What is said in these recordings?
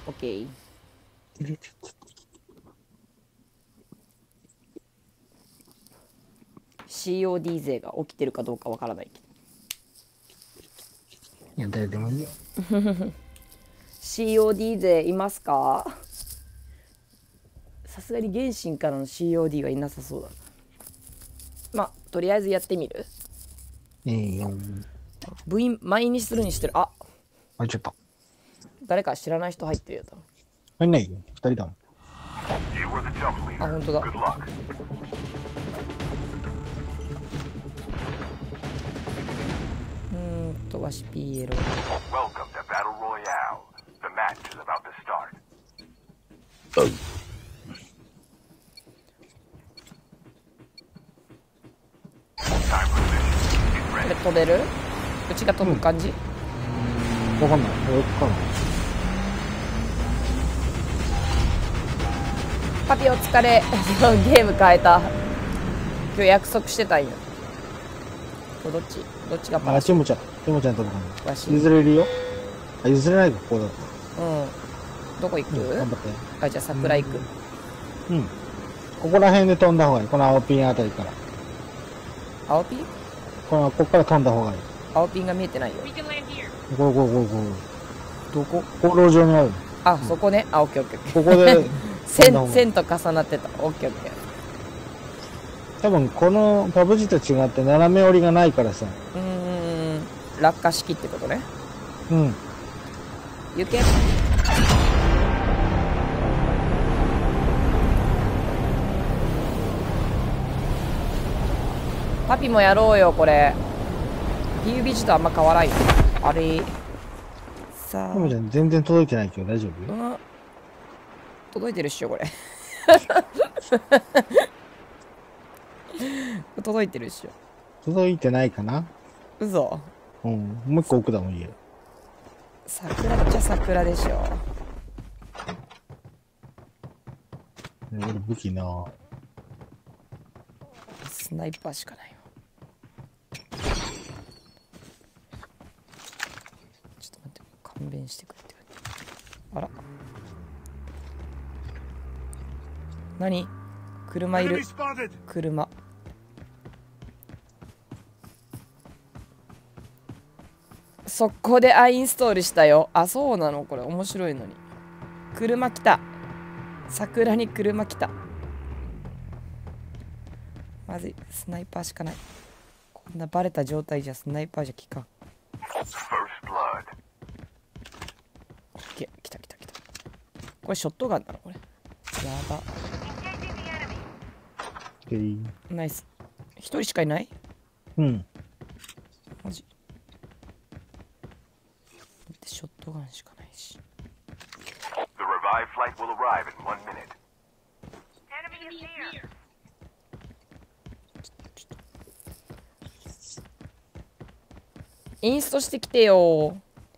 オッケー。COD 勢が起きてるかどうかわからないけど。 いや、誰でもいいよ。 COD 勢いますか？さすがに原神からの COD はいなさそうだ。まあとりあえずやってみる。 よ。 部員前にするにしてる。あ、 ちょっと。 誰か知らない人入ってるよ多分。 入んないよ。2人だもん。 あ、本当だ。わしピエロ。これ飛べる？うちが飛ぶ感じ？ わかんない。俺かな。 パピお疲れ。ゲーム変えた。今日約束してたんよ。どっちがパラ？ チモちゃん飛ぶかな。 わし譲れるよ。あ、譲れないか、ここだと。 どこ行く？ 頑張って。 あ、じゃあ桜行く。 ここら辺で飛んだ方がいい。この青ピンあたりから。 青ピン？ ここから飛んだ方がいい。 青ピンが見えてないよ。 こどこ？ 航路上にある。 あ、そこね。あ、オッケーオッケー。 ここで線と重なってた。オッケーオッケー。 多分このパブジと違って斜め折りがないからさ。 落下式ってことね。行け。パピもやろうよこれ。 PUBG とあんま変わらんよ。あれさあ、 トモちゃん全然届いてないけど大丈夫？ 届いてるっしょこれ。届いてるっしょ。 届いてないかな？ 嘘。 もう一個奥だもん家。 桜っちゃ桜でしょ。 俺武器な。 スナイパーしかないよ。ちょっと待って、勘弁してくれって言われて。あら、何？車いる。車。速攻でアインストールしたよ。あ、そうなの？これ面白いのに。車来た。桜に車来た。まずい、スナイパーしかない。こんなバレた状態じゃスナイパーじゃ効かん。来た。これショットガンなのこれ。やば。ナイス。一人しかいない？マジ。ショットガンしかないし。インストしてきてよ。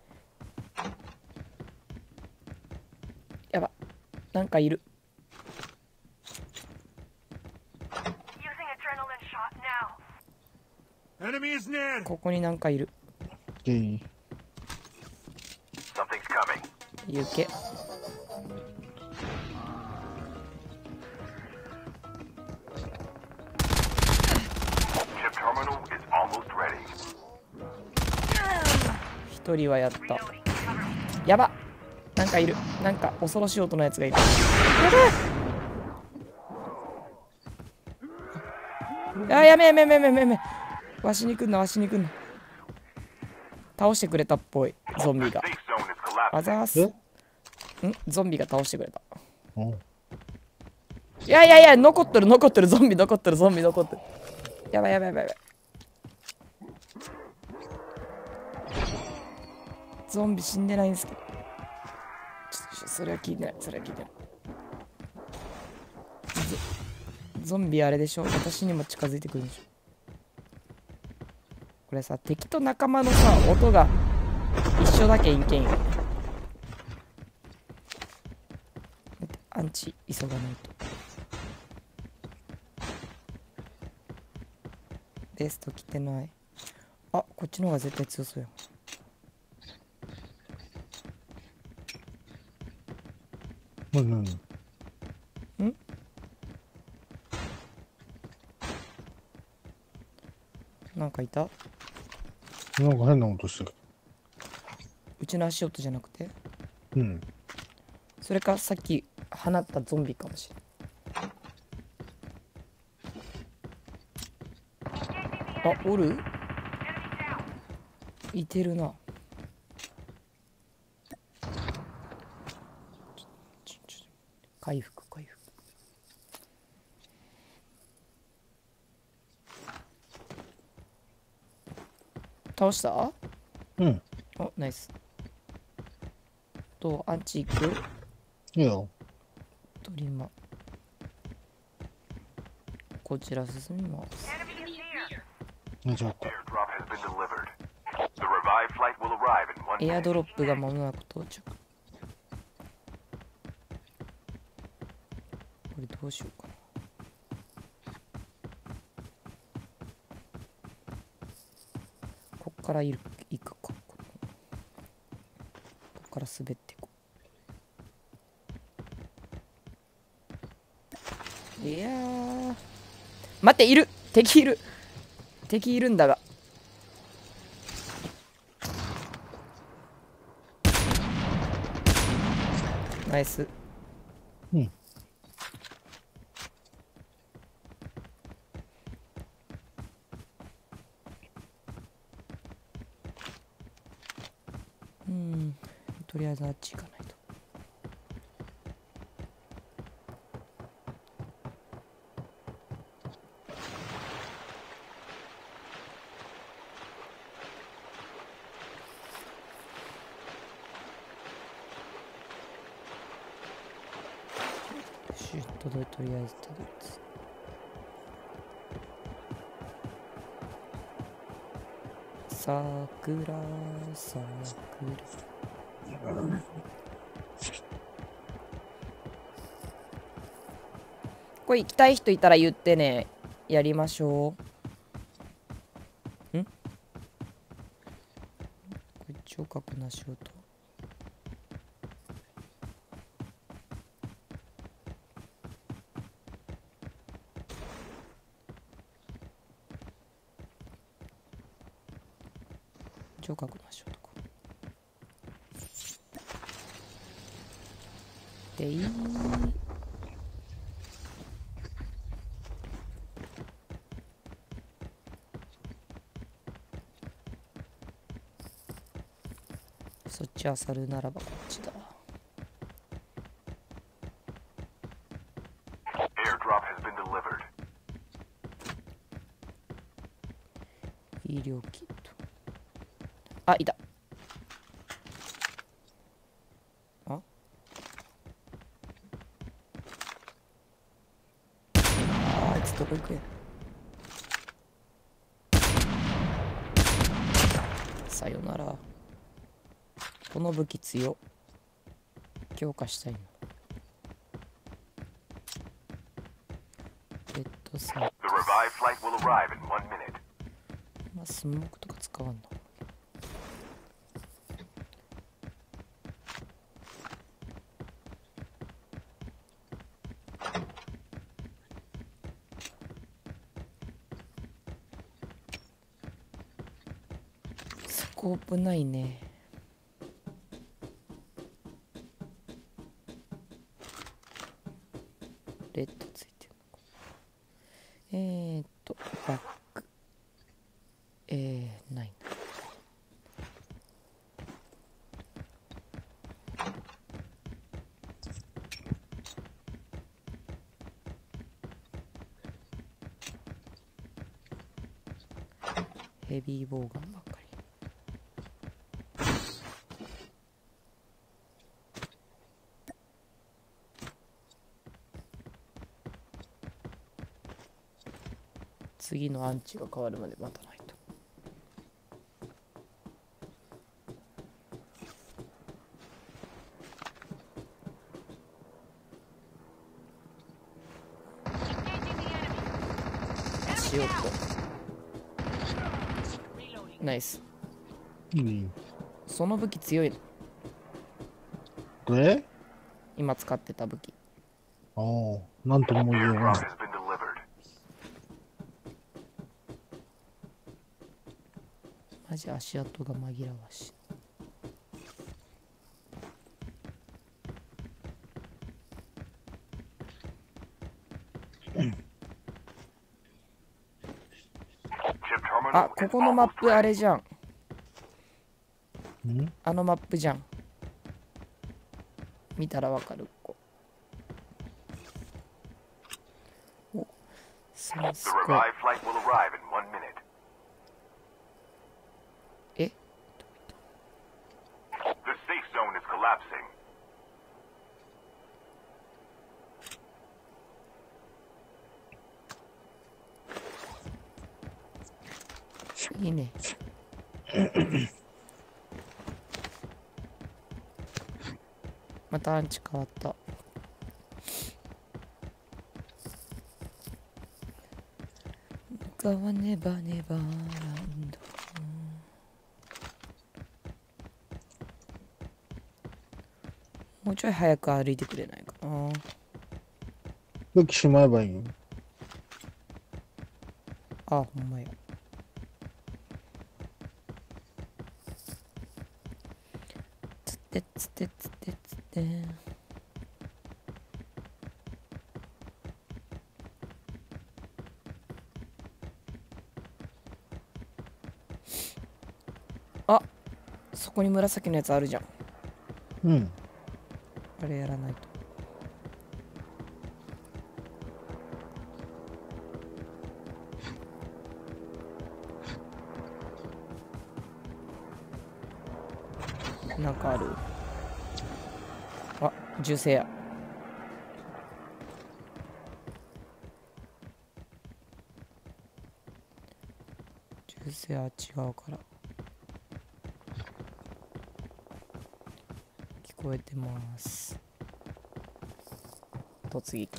やば、なんかいる。ここになんかいる。行け。一人はやった。やば、なんかいる。なんか恐ろしい音のやつがいる。やばい。あ、やめ。わしに来んな。倒してくれたっぽい、ゾンビが。あざーす。ゾンビが倒してくれた。いや、残ってる。ゾンビ残ってる。やばい。ゾンビ死んでないんですけど。それは聞いてない。ゾンビあれでしょ、私にも近づいてくるんでしょ。これさ、敵と仲間のさ、音が一緒だけんけんよ。アンチ急がないと。ベスト着てない。あ、こっちの方が絶対強そうや。 うん。 なんかいた？ なんか変な音してる。 うちの足音じゃなくて？ うん。 それかさっき放ったゾンビかもしれん。あ、おる？いてるな。回復。倒した？ うん。 お、ナイス。アンチ行く？ いいよ。 トリマ。こちら進みます。 間違った。 エアドロップが間もなく到着。これどうしようかな。こっから行くか。こっから滑っていこう。いやー、待って、いる。敵いるんだが。ナイス。 うん。 とりあえずあっち行かないと。とりあえずたどり着く。桜。これ行きたい人いたら言ってね。やりましょう。これ聴覚なし音。聴覚なし音か。でいい。そっちあさるならばこっちだ。医療キット。あ、いた。あいつどこ行くや。さよなら。この武器強。強化したいの。レッドサイト。まあ、スモークとか使わんの。スコープないね。レッドついてるのか。バック。ないな。ヘビーボウガンばっかり。次のアンチが変わるまで待たないと。足音。ナイス。 うん。 その武器強いの。 これ？ 今使ってた武器。 ああ、なんとも言えない。 マジ足跡が紛らわしい。あ、ここのマップあれじゃん。あのマップじゃん。見たらわかる。お、すごい。え？いいね。またアンチ変わった。川ネバネバランド。もうちょい早く歩いてくれないかな。 武器しまえばいいよ。 あ、ほんまや。つってつってつってつって。あ、そこに紫のやつあるじゃん。 うん。 あれやらないと。なんかある。あ、銃声や。銃声は違うから聞こえてます。突撃。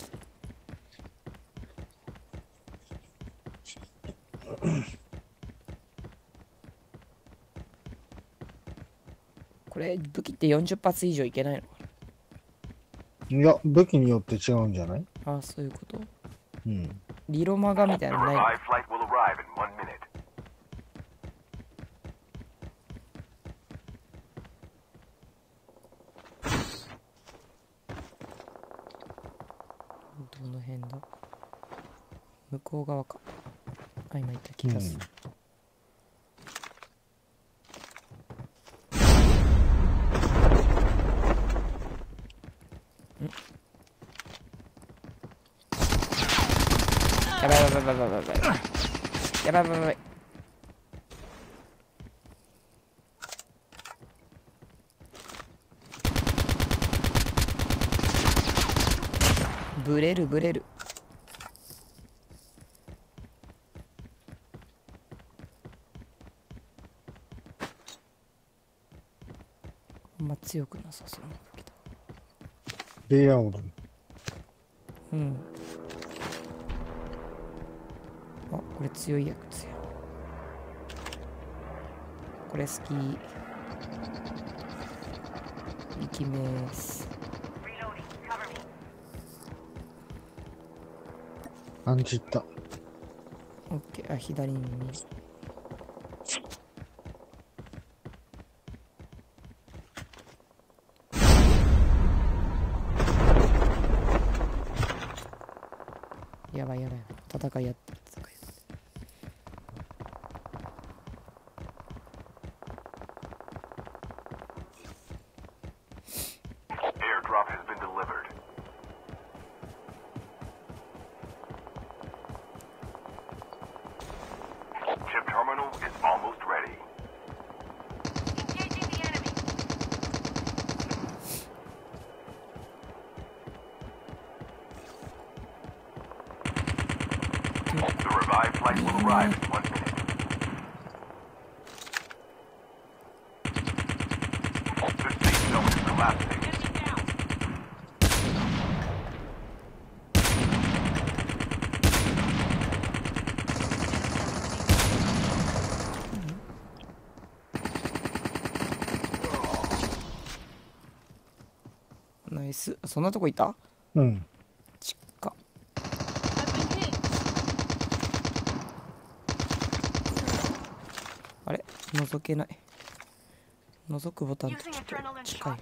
これ武器って40発以上いけないのかいや、武器によって違うんじゃない？ な。あ、そういうこと。 うん。 リロマガみたいなのないの？どの辺だ？向こう側か。あ、今いた気がする。やばいやばいやばいやばいやばいやばいやばいやばい。ブレるブレる。あんま強くなさそうな武器だ。 レイアウト。 うん。あ、これ強いやつや。これ好き。いきます。 アンチった。 オッケー。あ、左に見る。やばいやばい。戦いやってる。戦いやってる。 ナイス。そんなとこいた？ うん。 ちっか。あれ覗けない。覗くボタンとちょっと近い。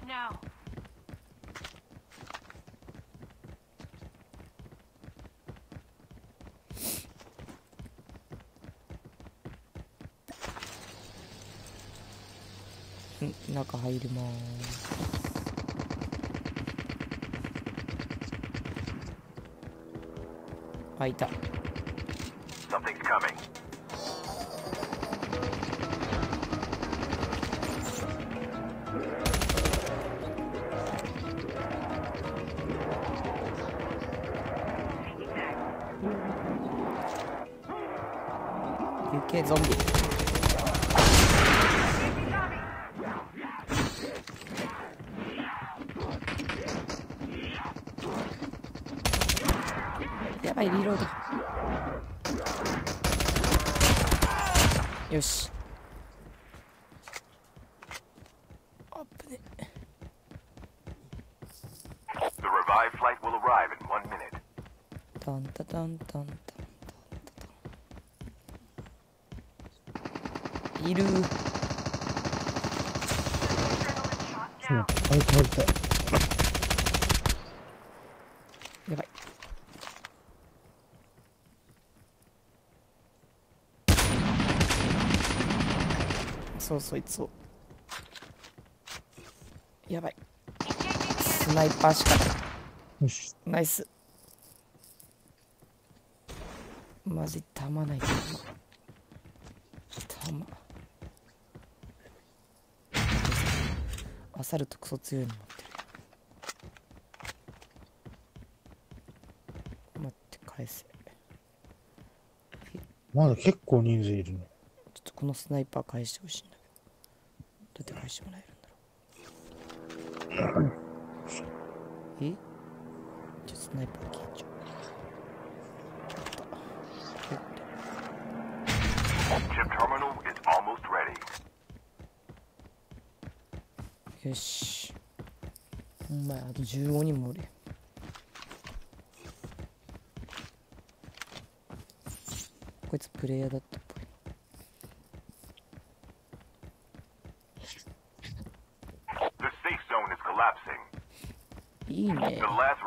中入りまーす。あ、いた。行けゾンビ。やばい、リロード。よし。あぶね。タンタタンタンタンタンタン。いる。 そう、あれ倒れた。 やばい。そうそいつを。やばい。スナイパーしかない。 よし。 ナイス。マジ弾ない。弾。アサルトクソ強いの持ってる。待って返せ。 まだ結構人数いるね。 ちょっとこのスナイパー返してほしいんだけど。どうやって返してもらえるんだろう。え？ちょっとスナイパー消えちゃう。よし。お前あと15人もおる。こいつプレイヤーだったっぽい。いいね。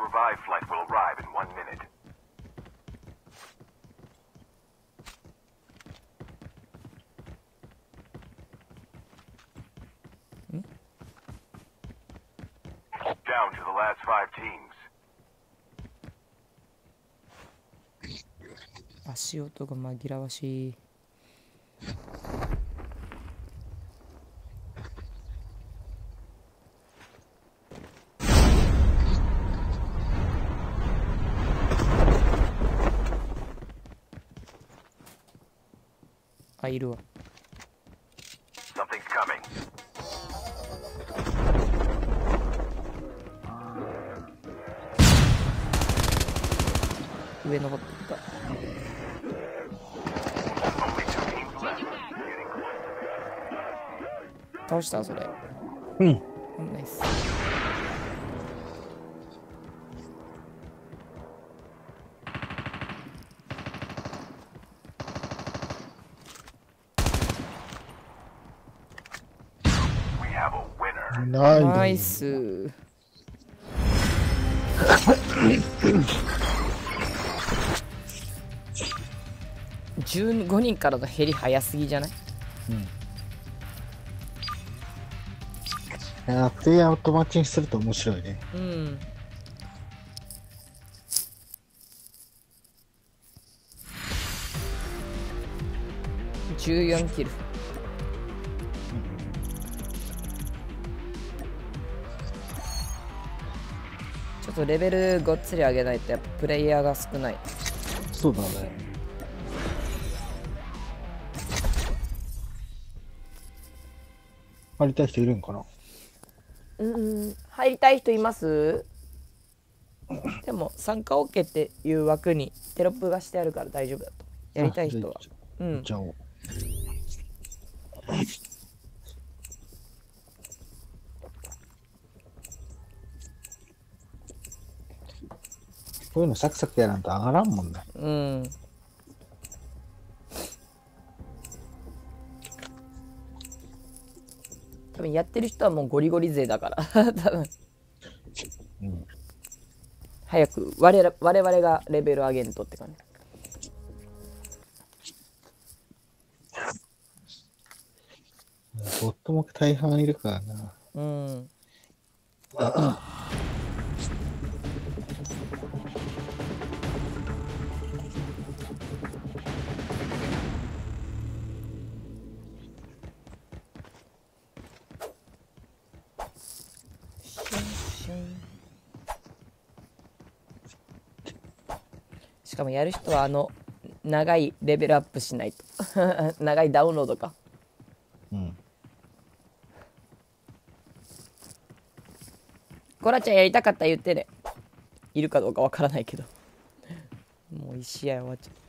足音が紛らわしい。あ、いるわ。上登ってった。倒したそれ。 うん。 ナイス。ナイス。15人からの減り早すぎじゃない？ うん。いや、プレイヤーをとマッチにすると面白いね。 うん。14キル。ちょっとレベルごっつり上げないとやっぱプレイヤーが少ない。 そうだね。入りたい人いるんかな？ 入りたい人います？でも参加 OK っていう枠にテロップがしてあるから大丈夫だと。やりたい人は。うん。 じゃあ。 こういうのサクサクやらんと上がらんもんね。 うん。多分やってる人はもうゴリゴリ勢だから多分、 うん、 早く我々がレベル上げんとって感じ。 ボットも大半いるからな。 うん。しかもやる人は長いレベルアップしないと長いダウンロードか。 うん。 コラちゃんやりたかったら言ってね。いるかどうかわからないけどもう1試合終わっちゃう。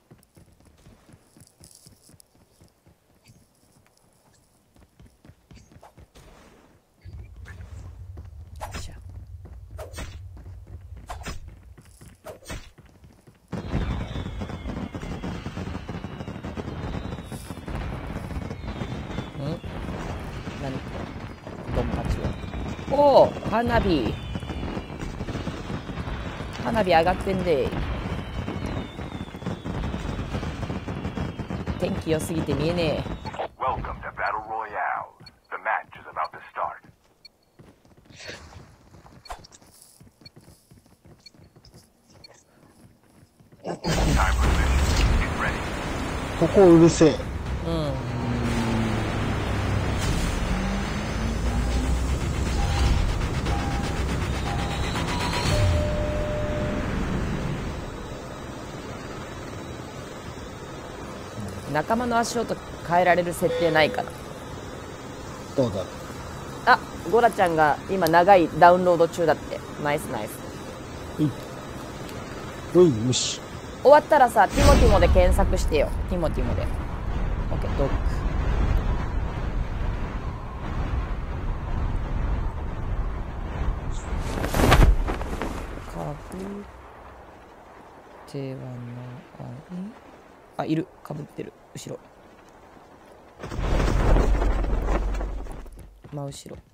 何ドンパチは。おお、花火上がってんで。天気良すぎて見えねえ。 Welcome to Battle Royale. The match is about to start. Time for the mission. Get ready. ここうるせえ。 うん。仲間の足音変えられる設定ないかな。 どうだろう。 あ、ゴラちゃんが今長いダウンロード中だって。ナイスナイス。 おい、よし。 終わったらさ、ティモティモで検索してよ。ティモティモで。オッケー、ドック。かぶってはない。あ、いる。かぶってる。後ろ。真後ろ。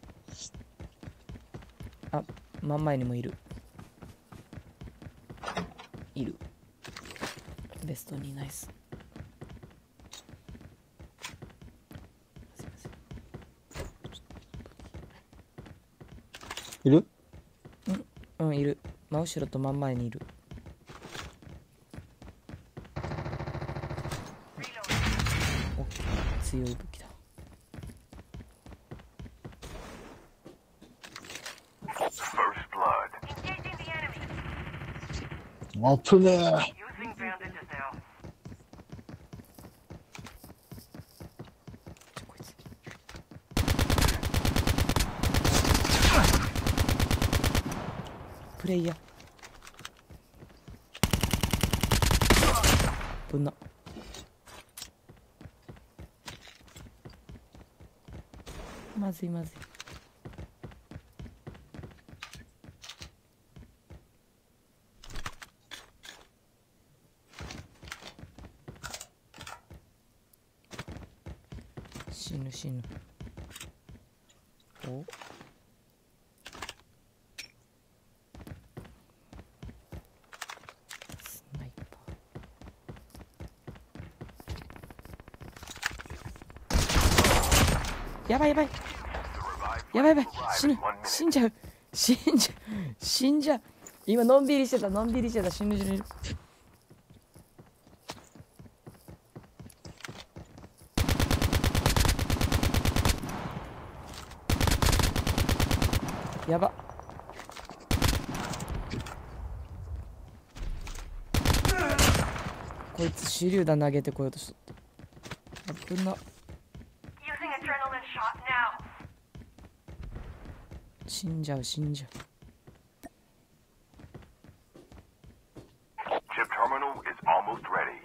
あ、真ん前にもいる。いる。ベストにナイス。すいません。 いる？ うん、いる。真後ろと真ん前にいる。お、強い武器だ。 First blood. あぶねえ。 Using bandages now. こいつ。プレイヤー。ぶんな。まずいまずい。死ぬ死ぬ。お、スナイパー。やばいやばいやばいやばい。死んじゃう。死んじゃう。今のんびりしてた。死ぬ死ぬ。やば。こいつ手榴弾投げてこようとしとった。危な。死んじゃう。 Chip terminal is almost ready.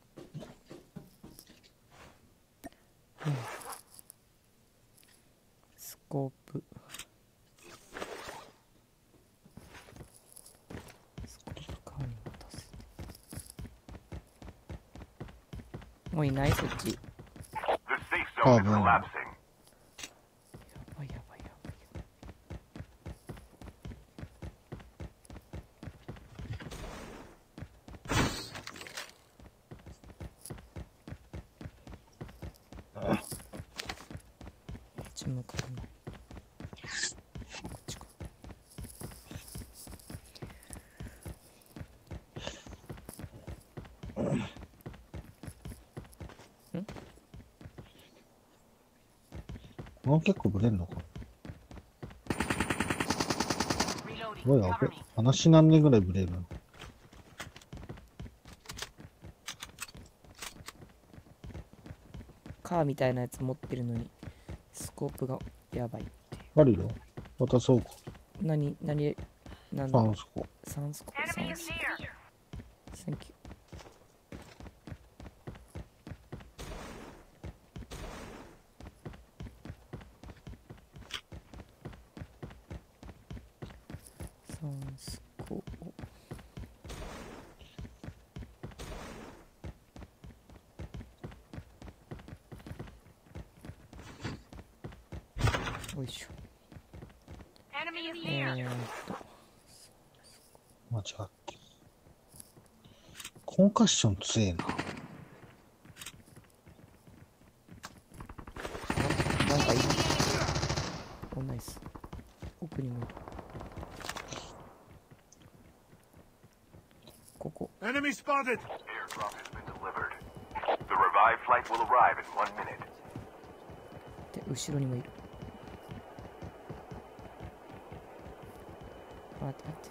スコープ。スコープもういないそっち。 The safe zone is collapsing. やばいやばいやばい。こっち向かない。こっちか。 もう結構ブレんのか。おい、やべ。話何年ぐらいブレるの。 カーみたいなやつ持ってるのにスコープがやばい。 あるよ。渡そうか。 何なんだ。 3スコ。 サンスコ。サンスコ。サンキュー。サンスコ。よいしょ。 間違って。コンカッション強えな。 なんかいい。お、ナイス。奥にもいる。ここ。 Enemy spotted. Aircraft has been delivered. The revived flight will arrive in 1 minute. で、後ろにもいる。待って待って。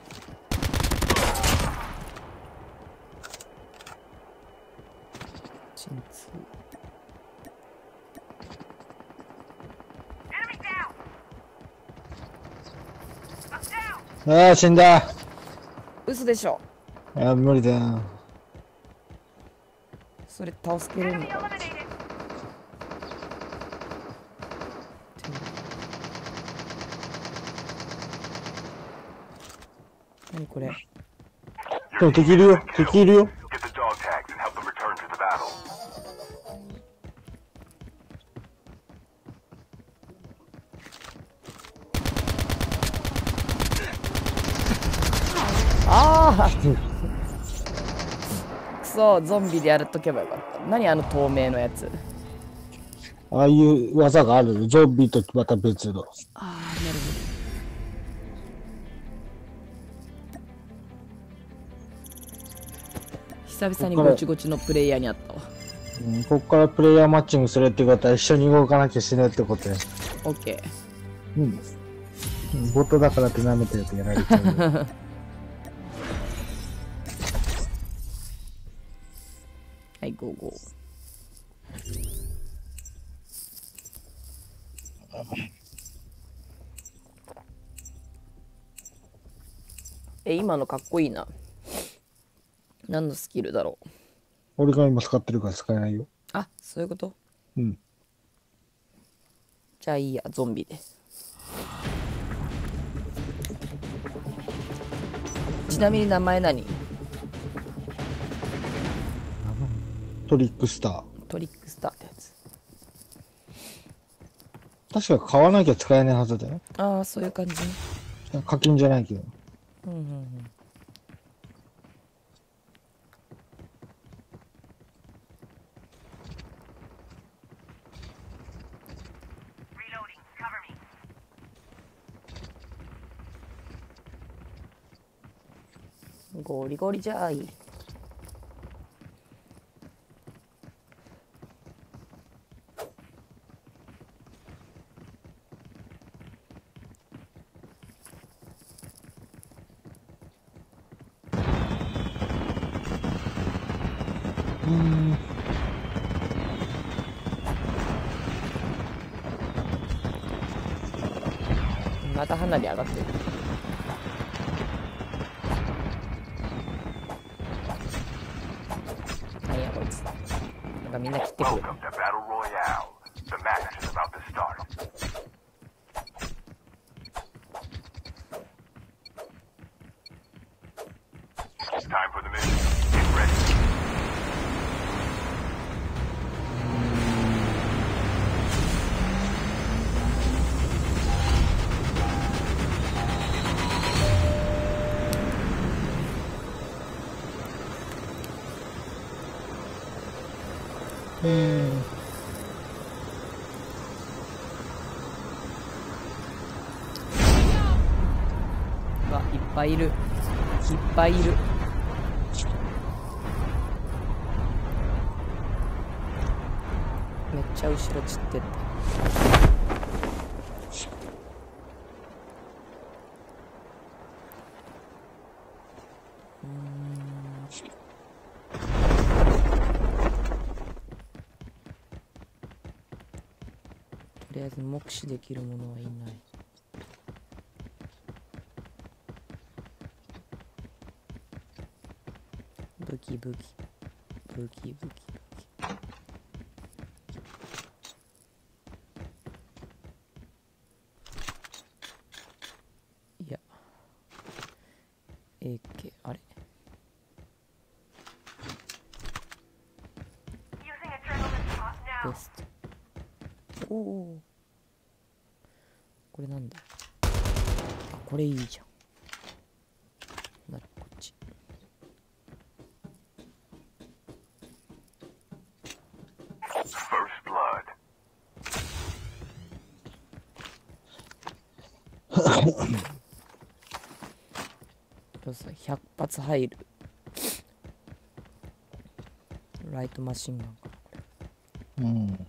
鎮痛。 ああ、死んだ。 嘘でしょ。 ああ、無理だよ。 それ倒すけるのか。何これ。 でも敵いるよ。敵いるよ。 Get the dog tags and help them return to the battle. ああくそ、ゾンビでやっとけばよかった。何あの透明のやつ。 ああいう技がある。ゾンビとまた別の。 ああ、なるほど。久々にごちごちのプレイヤーにあったわ。 うん、ここからプレイヤーマッチングするってことは一緒に動かなきゃしないってことや。 オッケうん。ボットだからって舐めてるとやられちゃうよ。 ー。はい、ゴーゴー。今のかっこいいな。何のスキルだろう。 俺が今使ってるから使えないよ。 あ、そういうこと。 うん。 じゃあいいや、ゾンビで。ちなみに名前何？ トリックスター。 トリックスターってやつ。 確か買わなきゃ使えないはずだよ。 ああ、そういう感じ。 課金じゃないけど。 うんうんうん。ゴリゴリじゃあいい。また花火上がってる。何やこいつ。なんかみんな切ってくる。 Welcome to Battle Royale. The match is about to start. Time for the mission. Get ready. うわ、いっぱいいる。いっぱいいる。めっちゃ後ろ散ってった。とりあえず目視できるものはいない。武器武器武器武器武器。いや AK あれベスト。おお、これなんだ。あ、これいいじゃん。なるこっち。 First blood. そうそう、100発入る。ライトマシンガンかな、これ。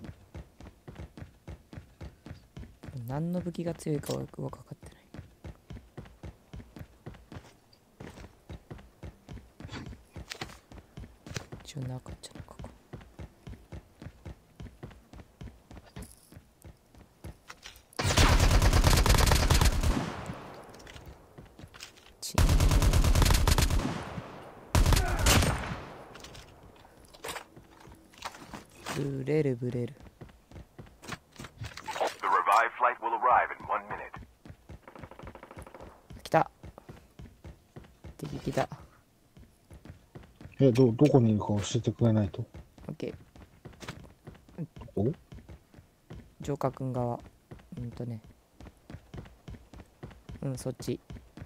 何の武器が強いかはよく分かってない。一応中っちゃ中か。チーンブレるブレる。 The revived flight will arrive in 1 minute. 来た。敵来た。 どこにいるか教えてくれないと。 オッケー。 おジョーカー君側。ね。そっち。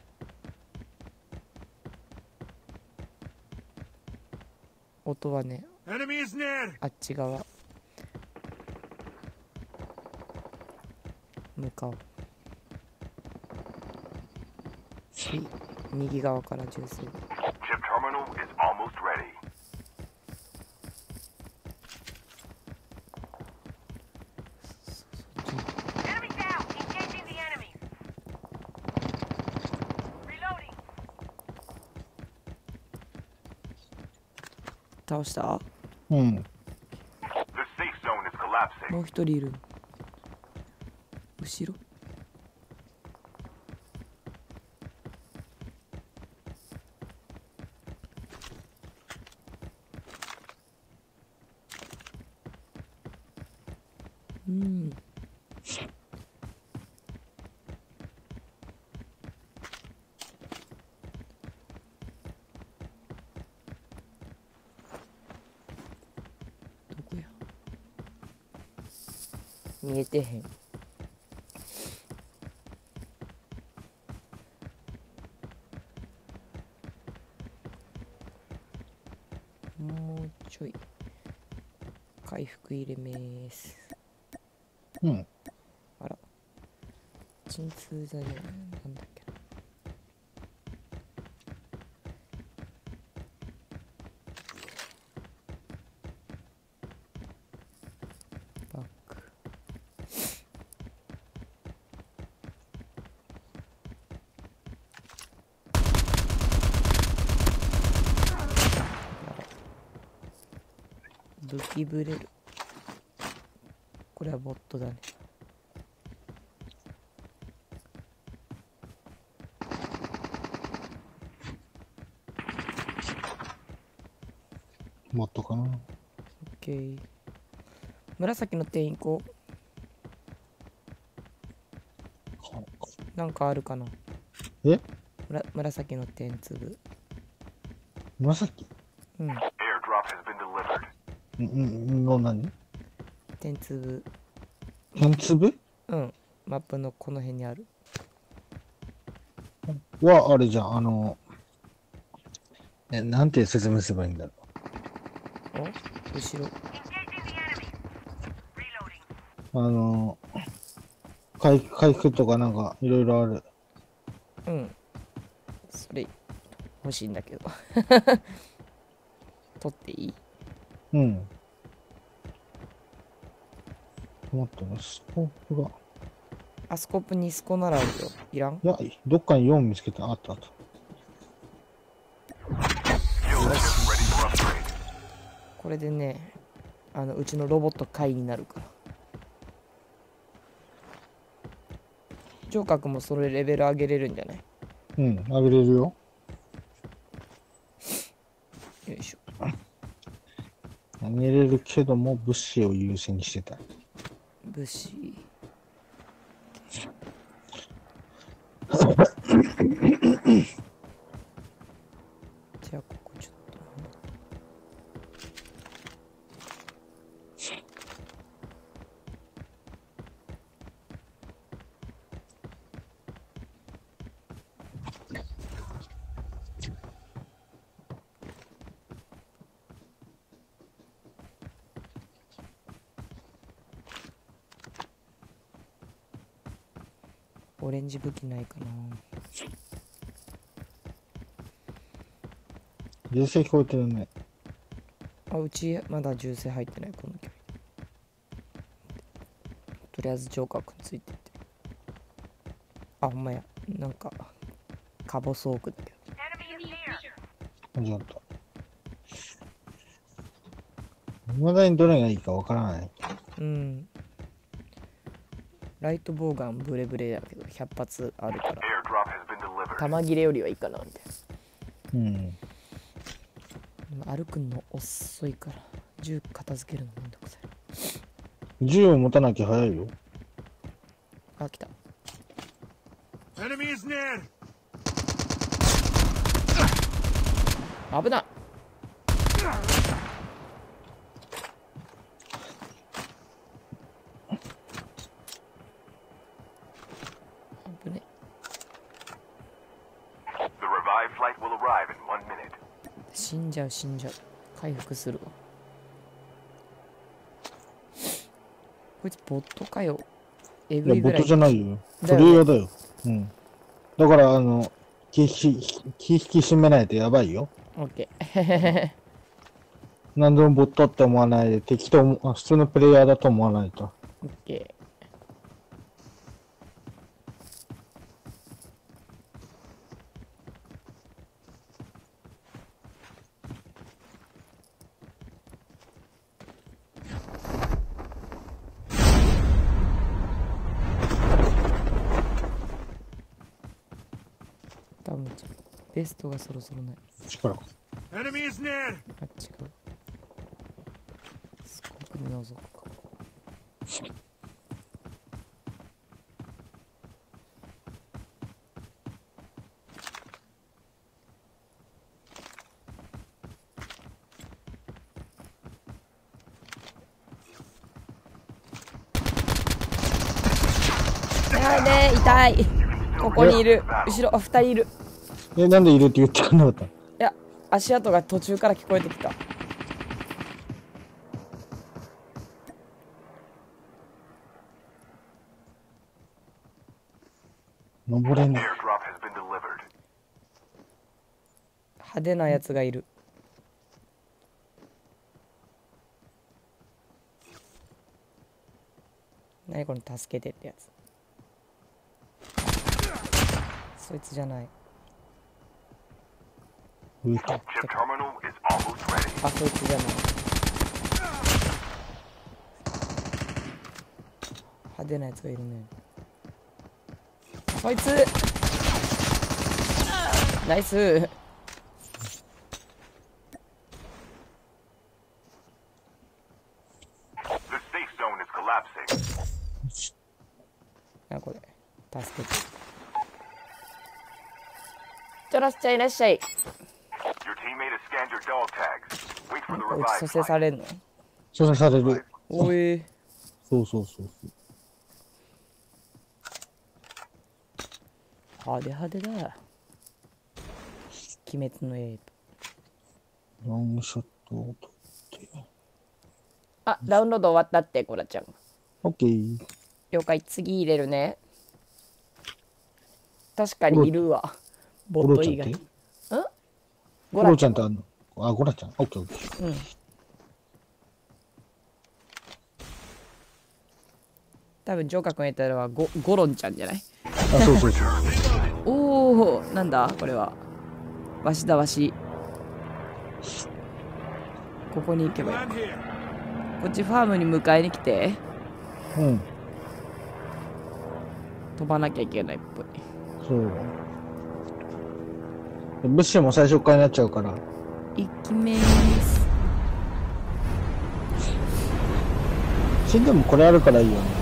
音はね、あっち側。向かおう。右側から銃声。 Chip terminal is almost ready. 倒した。 The safe zone is collapsing. もう一人いる。後ろ。どこや。見えてへん。もうちょい回復入れめーす。あら、鎮痛剤なんだっけな。バック。武器ブレる。これはボットだね。 もっとかな。 オッケー。紫の点行こう。なんかあるかな。紫の点粒。 紫 Airdrop has been delivered. の何点粒。 点粒マップのこの辺にある。 はあれじゃん、なんて説明すればいいんだろお後ろ。 回復とかなんかいろいろある。 うん。それ欲しいんだけど。取っていい？ うん。待ってね、スコープが。 あ、スコープ2スコならあるよ。いらん？ いや、どっかに4見つけた。あったあった。 これでね、うちのロボット回になるから。聴覚もそれレベル上げれるんじゃない？ うん、あげれるよ。 よいしょ。 あげれるけども、物資を優先にしてた。 物資。じゃあここちょっと。オレンジ武器ないかな。 銃声聞こえてるね。 あ、うちまだ銃声入ってない、この距離。とりあえず聴覚ついてて。あ、ほんまや。なんか、カボスオークだけど。 始まった。未だにどれがいいかわからない。 うん。ライトボウガンブレブレだけど100発あるから Airdrop has been delivered. 弾切れよりはいいかなみたいうん。 な。歩くの遅いから銃片付けるのめんどくさい。 銃を持たなきゃ早いよ。 あ、来た。 Enemy is near. 危ない。危ね。 The revived flight will arrive in 1 minute. 死んじゃう死んじゃう。回復するわ。こいつボットかよ。えいや、 ぐいぐらい。 ボットじゃないよ。プだよねレイヤーだよ。うん。だから、気引き締めないとやばいよ。 オッケー。 何でもボットって思わないで、敵と普通のプレイヤーだと思わないと。 オッケー。多分ベストがそろそろない。 力か。 Enemy is near. あ、違う。スコープで覗くか。やべえ、痛い。ここにいる。後ろ、あ、2人いる。 なんでいるって言ってくんなかったの？ いや、足跡が途中から聞こえてきた。 登れない。 Airdrop has been delivered. 派手なやつがいる。何この助けてってやつ。そいつじゃない。 上か。 Chip terminal is almost ready. あ、そいつじゃない。派手なやつがいるね。そいつナイス。 The safe zone is collapsing. あ、これ助けて。ちょらっしゃい、いらっしゃい。 Your teammate has scanned your dog tags. Wait for the こい revived つ蘇生 flight. されんの？ 蘇生される。 おい。 そうそうそうそう。 派手派手だ。鬼滅の刃。 ロングショットを取って。 あ、ダウンロード終わったって、コラちゃん。 オッケー。 了解、次入れるね。確かにいるわ。ボット以外に。ゴゴラちゃん。 ロちゃんってあんの？あ、ゴラちゃん。オッケーオッケー。 うん。多分ジョーカ君やったのはゴロンちゃんじゃない？ あ、そうそうそう。 おお、なんだこれは。わしだわし。ここに行けばいい。こっちファームに迎えに来て。 うん。 飛ばなきゃいけないっぽい。 そう。物資も最初からになっちゃうから。 行きめーす。 死んでもこれあるからいいよね。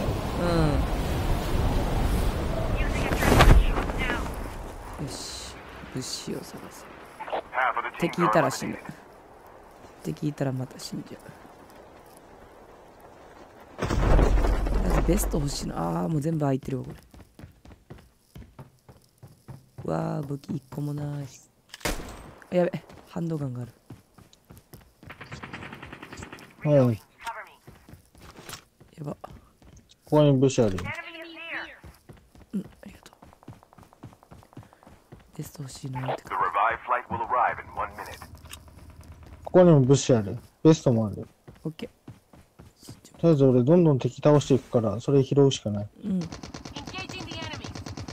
よし、物資を探す。 Half of the 敵 teams い are たら死ぬ。 eliminated. 敵いたらまた死んじゃう。まずベスト欲しいな。ああ、もう全部空いてるわこれ。うわあ、武器1個もない。あ、やべ、ハンドガンがある。 はい。 やば。 ここに物資あるよ。 うん、ありがとう。ベスト欲しいなーって The か。 revived flight will arrive in 1 minute. ここにも物資ある。ベストもある。 オッケとりあえず俺どんどん敵倒していくから、それ拾うしかない。 ー。うん。 Engaging the enemy.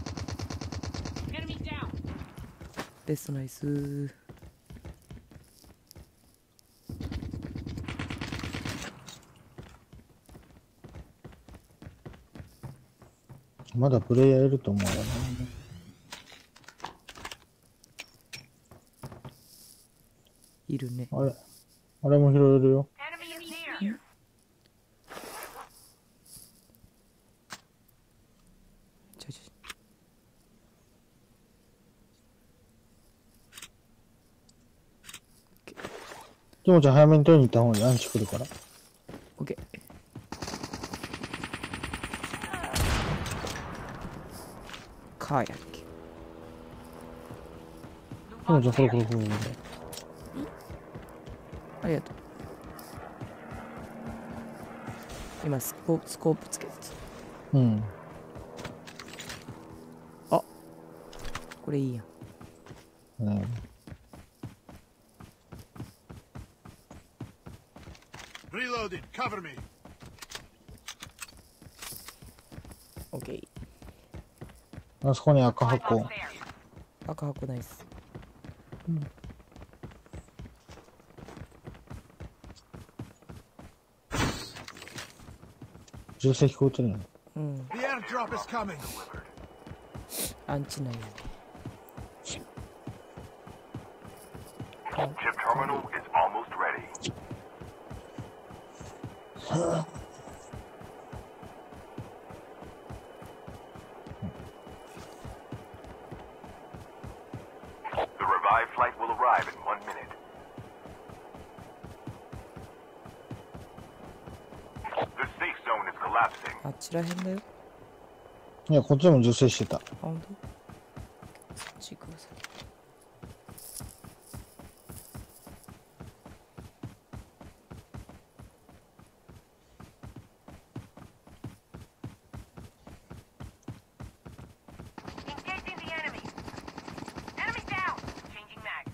Enemy down. ベストナイスー。 まだプレイヤーいると思うよな。 いるね。 あれあれも拾えるよ。 Enemy is near. ちょ。 キモちゃん早めに取りに行った方がいい。アンチ来るから。 オッケー。カーやっけ。 キモちゃんこれ。 ありがとう。今スコープつけてた。 うん。 あ、これいいやん。 ね Reloading. Cover me. オッケー。 あそこに赤 Right 箱。 upstairs. 赤箱ナイス。 銃声聞こえてるの？ うん。 The airdrop is coming. アンチなんやね。 Chip terminal is almost ready. The revived flight will arrive in 1 minute. The safe zone is collapsing. あっちらへんだよ。 いや、こっちでも銃声してた。 あ、ほんと？そっち行くわさ。 Engaging the enemy. Enemy down. Changing mag.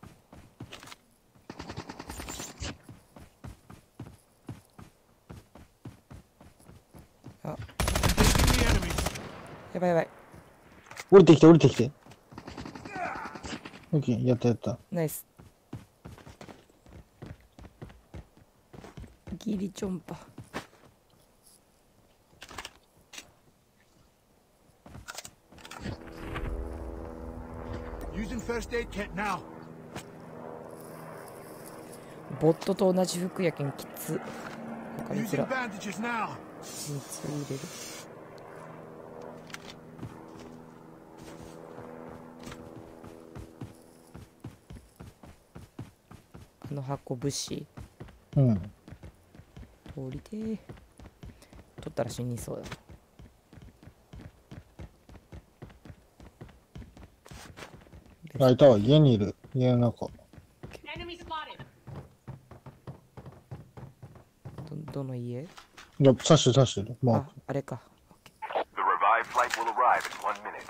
あ、 Engaging the enemy. やばいやばい。 降りてきて。オッケー、やった。 ナイス。ギリチョンパ。 Using first aid kit now. ボットと同じ服やけんきつ。他につ Using ら。 bandages now. 水入れる。あの箱物資うん。 通りてー。取ったら死にそうだな。 あ、いたわ。家にいる。家の中。 Enemy spotted. どの家？ いや、刺してる。まあ、あれか。 The revived flight will arrive in 1 minute.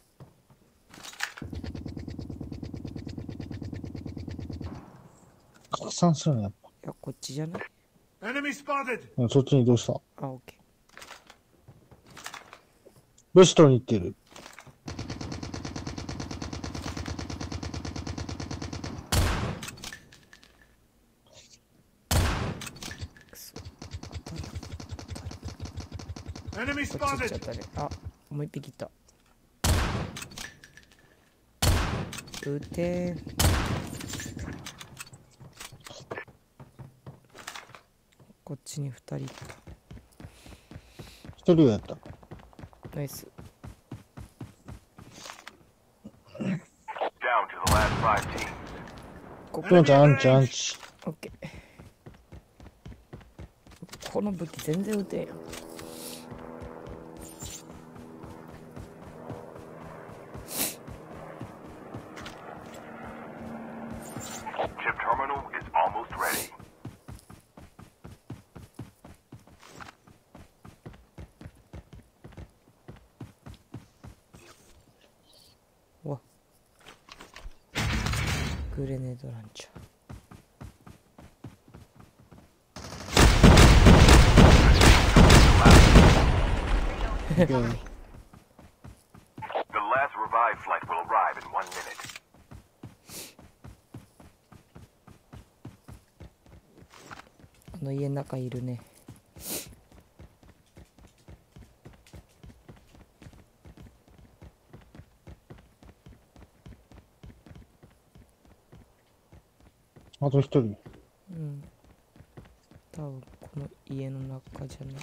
あ、拡散するのやっいや、こっちじゃない？ Enemy spotted. ぱ。そっちに移動した。 あ、オッケベストに行ってる。 ー。くそ。 Enemy こっち行っちゃっ spotted. たね。あ、もう一匹いた。撃てー。こっちに2人いた。 一人はやった。 ナイス。 Down to the last 5 teams. ここピョンちゃん、アンチ、アンチ。 オッケー。この武器全然撃てんやん。 Chip terminal is almost ready. うわ。グレネードランチャー。 で The last revived flight will arrive in 1 minute. あの家の中いるね。 あと一人。 うん。多分この家の中じゃない。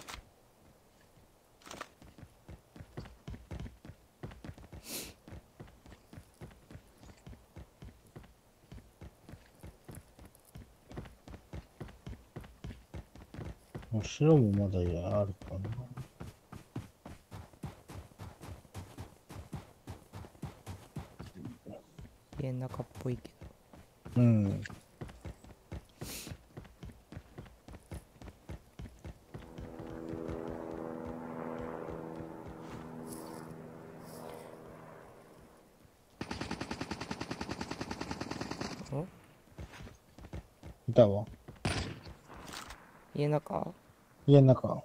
後ろもまだあるかな。 家の中っぽいけうん。 ど。お、 いたわ。 家の中。 家の中。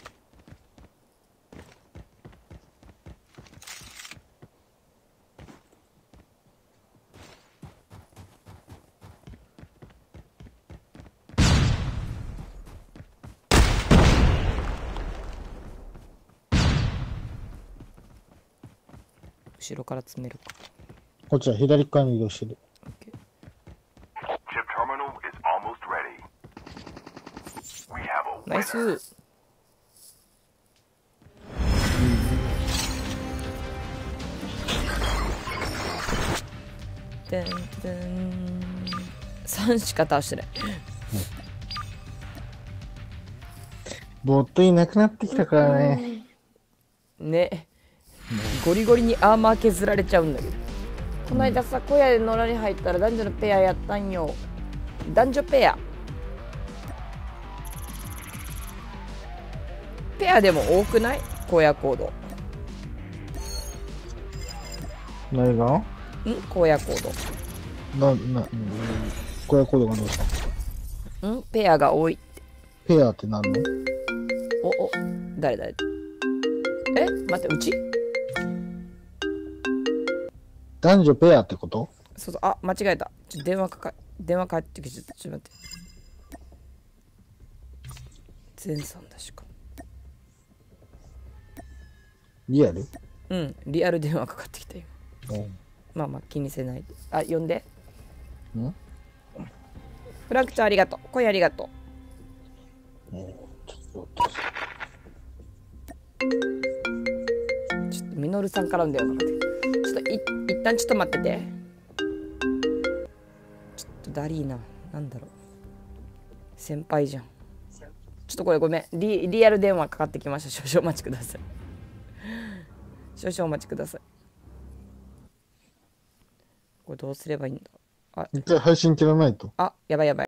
後ろから詰めるか。 こっちは左側に移動してる。 オッケー。 Chip terminal is almost ready. We have a ナイ winner. ス。てんてん。3しか倒してない。 ボットいなくなってきたからね。 ね。ゴリゴリにアーマー削られちゃうんだけど。この間さ、小屋で野良に入ったら男女のペアやったんよ。男女ペア。ペアでも多くない？荒野行動。 何がん？荒野行これはコードがどうした動。ん？ペアが多い。 ペアって何のお、誰？え？待って、うち？ 男女ペアってこと？ そうそう、あ、間違えた。電話返ってきちゃった。ちょっと待って。前さんだしか。 リアル？ うん、リアル電話かかってきたよ。まあまあ気にせないで。あ、呼んで。 ん？ フランクちゃんありがとう。声ありがとう。 ちょっとちょっとミノルさんからの電話かかってきた。ちょっと一旦ちょっと待ってて。ちょっとダリーナ、なんだろう。先輩じゃん。ちょっとこれごめん。リアル電話かかってきました。少々お待ちください。少々お待ちください。これどうすればいいんだ。 一回配信切らないと。 あ、やばいやばい。